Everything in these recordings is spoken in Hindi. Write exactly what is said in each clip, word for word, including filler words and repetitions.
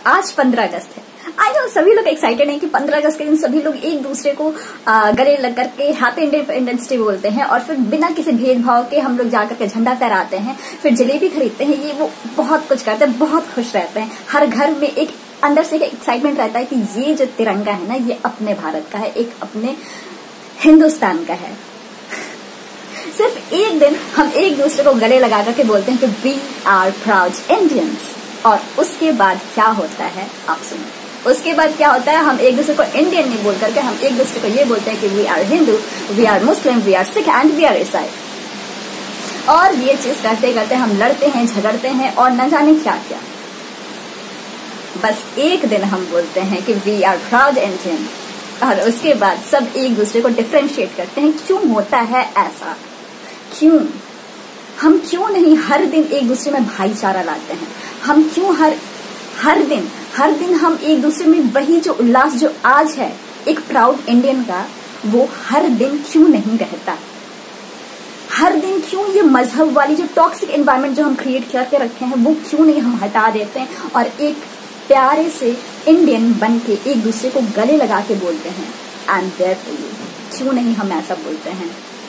आज पंद्रह अगस्त है। आई नो सभी लोग एक्साइटेड हैं कि पंद्रह अगस्त के दिन सभी लोग एक दूसरे को गले लग करके हैप्पी इंडिपेंडेंस डे बोलते हैं और फिर बिना किसी भेदभाव के हम लोग जाकर के झंडा फहराते हैं, फिर जलेबी खरीदते हैं, ये वो बहुत कुछ करते हैं, बहुत खुश रहते हैं। हर घर में एक अंदर से एक एक्साइटमेंट रहता है कि ये जो तिरंगा है ना, ये अपने भारत का है, एक अपने हिंदुस्तान का है। सिर्फ एक दिन हम एक दूसरे को गले लगा करके बोलते हैं कि वी आर प्राउड इंडियंस, और उसके बाद क्या होता है आप सुनिए। उसके बाद क्या होता है, हम एक दूसरे को इंडियन नहीं बोल करके हम एक दूसरे को ये बोलते हैं कि we are Hindu, we are Muslim, we are Sikh and we are Isai. और ये चीज करते करते हम लड़ते हैं, झगड़ते हैं और न जाने क्या क्या। बस एक दिन हम बोलते हैं कि वी आर प्राउड इंडियन, और उसके बाद सब एक दूसरे को डिफरेंशिएट करते हैं। क्यों होता है ऐसा? क्यों हम क्यों नहीं हर दिन एक दूसरे में भाईचारा लाते हैं? हम क्यों हर हर दिन हर दिन हम एक दूसरे में वही जो उल्लास जो आज है एक प्राउड इंडियन का, वो हर दिन क्यों नहीं रहता? हर दिन क्यों ये मजहब वाली जो टॉक्सिक एनवायरनमेंट जो हम क्रिएट करके रखे हैं वो क्यों नहीं हम हटा देते हैं और एक प्यारे से इंडियन बन के एक दूसरे को गले लगा के बोलते हैं एंड देयर फॉर यू? क्यों नहीं हम ऐसा बोलते हैं?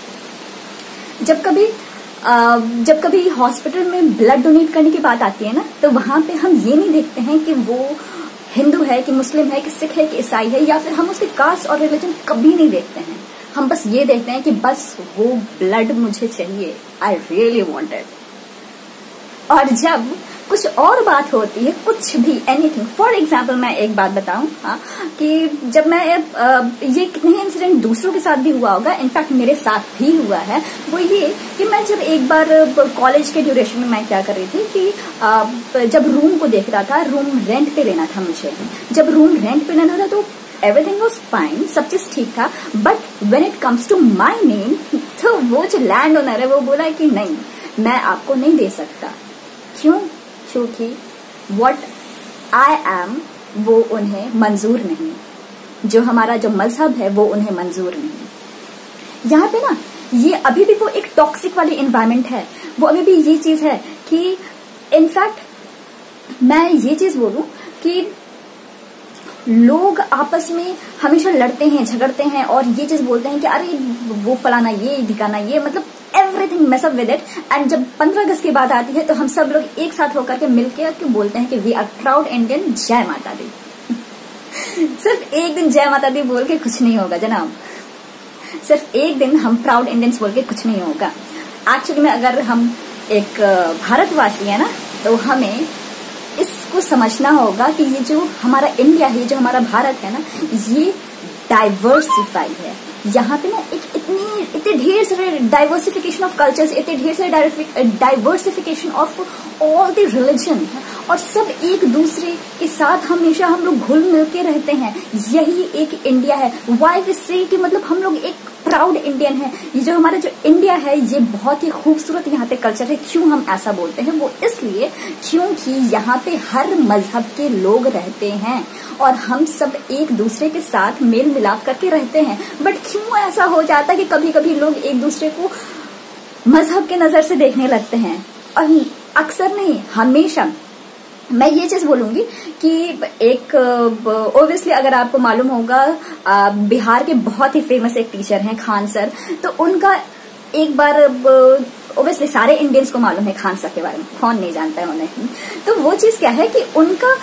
जब कभी जब कभी हॉस्पिटल में ब्लड डोनेट करने की बात आती है ना, तो वहां पे हम ये नहीं देखते हैं कि वो हिंदू है कि मुस्लिम है कि सिख है कि ईसाई है, या फिर हम उसके कास्ट और रिलीजन कभी नहीं देखते हैं। हम बस ये देखते हैं कि बस वो ब्लड मुझे चाहिए, आई रियली वांट इट। और जब कुछ और बात होती है, कुछ भी एनीथिंग, फॉर एग्जाम्पल मैं एक बात बताऊं, हाँ, कि जब मैं ये कितने इंसिडेंट दूसरों के साथ भी हुआ होगा, इनफैक्ट मेरे साथ भी हुआ है, वो ये कि मैं जब एक बार कॉलेज के ड्यूरेशन में मैं क्या कर रही थी कि जब रूम को देख रहा था, रूम रेंट पे लेना था मुझे। जब रूम रेंट पे लेना था तो एवरीथिंग वाज फाइन, सब चीज ठीक था, but when it comes to my name, तो वो जो लैंड ओनर है वो बोला कि नहीं, मैं आपको नहीं दे सकता। क्यों? क्योंकि what I am वो उन्हें मंजूर नहीं, जो हमारा जो मजहब है वो उन्हें मंजूर नहीं। यहाँ पे ना ये अभी भी वो एक टॉक्सिक वाली एनवायरनमेंट है, वो अभी भी ये चीज है कि इनफैक्ट मैं ये चीज बोलूं कि लोग आपस में हमेशा लड़ते हैं, झगड़ते हैं और ये चीज बोलते हैं कि अरे वो फलाना ये ठिकाना ये, मतलब everything mess up with it. And जब पंद्रह अगस्त की बात आती है तो हम सब लोग एक साथ होकर के मिलकर क्यों बोलते हैं कि वी आर प्राउड इंडियन, जय माता दी। सिर्फ एक दिन जय माता दी बोल के कुछ नहीं होगा जनाब, सिर्फ एक दिन हम प्राउड इंडियंस बोल के कुछ नहीं होगा। एक्चुअली में अगर हम एक भारतवासी है ना, तो हमें इसको समझना होगा कि ये जो हमारा इंडिया है, जो हमारा भारत है ना, ये डाइवर्सिफाई है। यहाँ पे ना एक इतनी इतने ढेर सारे डाइवर्सिफिकेशन ऑफ कल्चर्स, इतने ढेर सारे diversification of all the religion, और सब एक दूसरे के साथ हमेशा हम लोग घुल मिल के रहते हैं। यही एक इंडिया है। वाई वी से कि मतलब हम लोग एक प्राउड इंडियन है। ये जो हमारा जो इंडिया है ये बहुत ही खूबसूरत यहाँ पे कल्चर है। क्यों हम ऐसा बोलते हैं? वो इसलिए क्योंकि यहाँ पे हर मजहब के लोग रहते हैं और हम सब एक दूसरे के साथ मेल मिलाप करके रहते हैं। बट क्यों ऐसा हो जाता है कि कभी कभी लोग एक दूसरे को मजहब के नजर से देखने लगते हैं, और अक्सर नहीं, हमेशा। मैं ये चीज बोलूंगी कि एक ओब्वियसली अगर आपको मालूम होगा, बिहार के बहुत ही फेमस एक टीचर हैं खान सर, तो उनका एक बार ओब्वियसली सारे इंडियंस को मालूम है खान सर के बारे में, कौन नहीं जानता है उन्हें। तो वो चीज क्या है कि उनका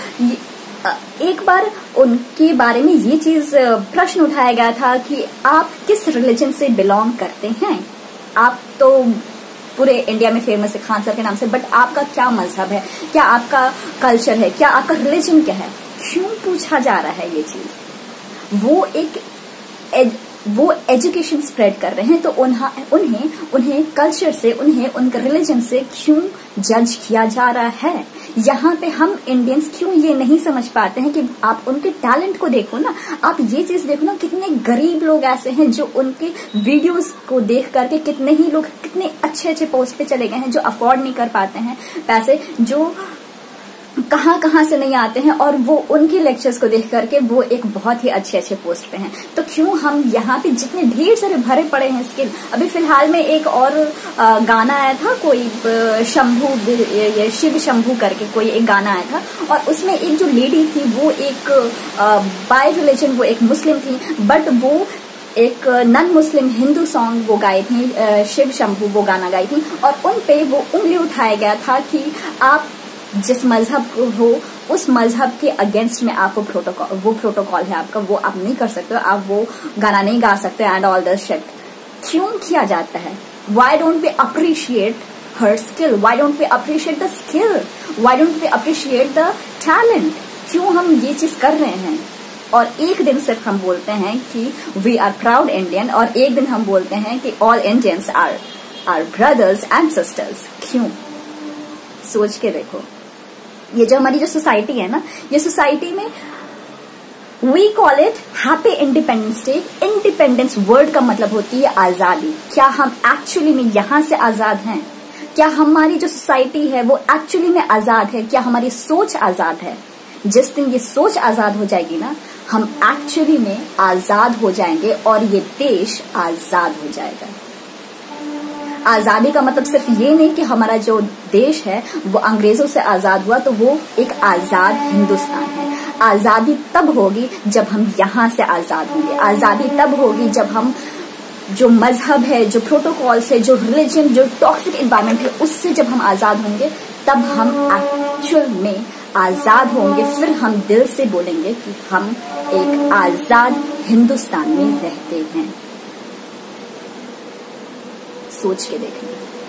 एक बार उनके बारे में ये चीज प्रश्न उठाया गया था कि आप किस रिलीजन से बिलोंग करते हैं? आप तो पूरे इंडिया में फेमस है खान सर के नाम से, बट आपका क्या मजहब है, क्या आपका कल्चर है, क्या आपका रिलीजन क्या है? क्यों पूछा जा रहा है ये चीज? वो एक एज, वो एजुकेशन स्प्रेड कर रहे हैं, तो उन्हें उन्हें उन्हें कल्चर से, उन्हें उनके रिलीजन से क्यों जज किया जा रहा है? यहाँ पे हम इंडियंस क्यों ये नहीं समझ पाते हैं कि आप उनके टैलेंट को देखो ना, आप ये चीज देखो ना, कितने गरीब लोग ऐसे हैं जो उनके वीडियोस को देख करके, कितने ही लोग कितने अच्छे अच्छे पोस्ट पे चले गए हैं जो अफोर्ड नहीं कर पाते हैं पैसे, जो कहाँ कहाँ से नहीं आते हैं, और वो उनके लेक्चर्स को देख करके वो एक बहुत ही अच्छे अच्छे पोस्ट पे हैं। तो क्यों हम यहाँ पे जितने ढेर सारे भरे पड़े हैं स्किल। अभी फिलहाल में एक और गाना आया था, कोई शंभू, ये शिव शंभू करके कोई एक गाना आया था, और उसमें एक जो लेडी थी वो एक बाय रिलीजन, वो एक मुस्लिम थी, बट वो एक नन मुस्लिम हिंदू सॉन्ग वो गाई थी, शिव शंभू वो गाना गाई थी, और उन पे वो उंगली उठाया गया था कि आप जिस मजहब को हो उस मजहब के अगेंस्ट में आप वो प्रोटोकॉल वो प्रोटोकॉल है आपका, वो आप नहीं कर सकते हो, आप वो गाना नहीं गा सकते एंड ऑल दिस शिट। क्यों किया जाता है? Why don't we appreciate her skill? Why don't we appreciate the skill? Why don't we appreciate the talent? क्यों हम ये चीज कर रहे हैं? और एक दिन सिर्फ हम बोलते हैं कि वी आर प्राउड इंडियन, और एक दिन हम बोलते हैं कि all Indians are are brothers and sisters. क्यों? सोच के देखो। ये जो हमारी जो सोसाइटी है ना, ये सोसाइटी में we call it happy independence day. Independence word का मतलब होती है आजादी। क्या हम एक्चुअली में यहां से आजाद हैं? क्या हमारी जो सोसाइटी है वो एक्चुअली में आजाद है? क्या हमारी सोच आजाद है? जिस दिन ये सोच आजाद हो जाएगी ना, हम एक्चुअली में आजाद हो जाएंगे और ये देश आजाद हो जाएगा। आजादी का मतलब सिर्फ ये नहीं कि हमारा जो देश है वो अंग्रेजों से आजाद हुआ तो वो एक आजाद हिंदुस्तान है। आजादी तब होगी जब हम यहाँ से आजाद होंगे। आजादी तब होगी जब हम जो मजहब है, जो प्रोटोकॉल्स है, जो रिलीजन, जो टॉक्सिक एनवायरनमेंट है, उससे जब हम आजाद होंगे तब हम एक्चुअल में आजाद होंगे। फिर हम दिल से बोलेंगे कि हम एक आजाद हिंदुस्तान में रहते हैं। सोच के देखना।